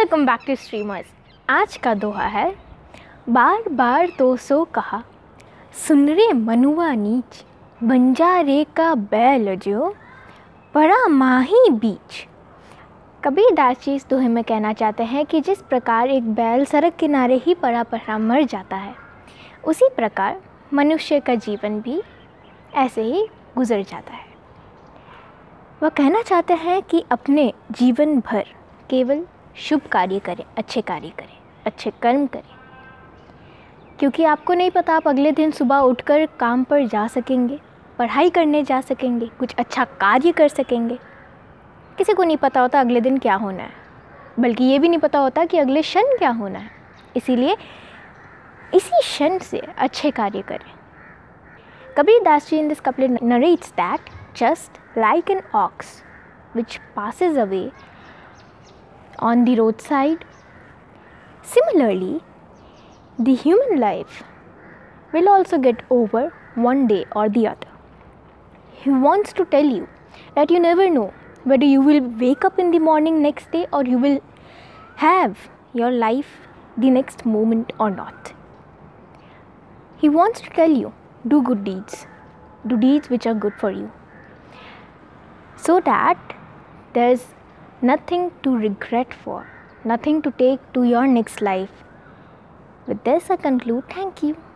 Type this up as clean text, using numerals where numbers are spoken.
Welcome back to streamers. आज का दोहा है, बार बार तो सो कहा, सुन रे मनुआ नीच, बंजारे का बैल जो पड़ा माही बीच। कबीरदास जी इस दोहे में कहना चाहते हैं कि जिस प्रकार एक बैल सड़क किनारे ही पड़ा मर जाता है, उसी प्रकार मनुष्य का जीवन भी ऐसे ही गुजर जाता है। वह कहना चाहते हैं कि अपने जीवन भर केवल शुभ कार्य करें, अच्छे कार्य करें, अच्छे कर्म करें, क्योंकि आपको नहीं पता आप अगले दिन सुबह उठकर काम पर जा सकेंगे, पढ़ाई करने जा सकेंगे, कुछ अच्छा कार्य कर सकेंगे। किसी को नहीं पता होता अगले दिन क्या होना है, बल्कि ये भी नहीं पता होता कि अगले क्षण क्या होना है। इसीलिए इसी क्षण से अच्छे कार्य करें। Kabirdas ji in this couplet narrates that just like an ox which passes away on the roadside, similarly the human life will also get over one day or the other. He wants to tell you that you never know whether you will wake up in the morning next day or you will have your life the next moment or not. He wants to tell you, do good deeds, do deeds which are good for you, so that there's nothing to regret for, nothing to take to your next life. With this I conclude. Thank you.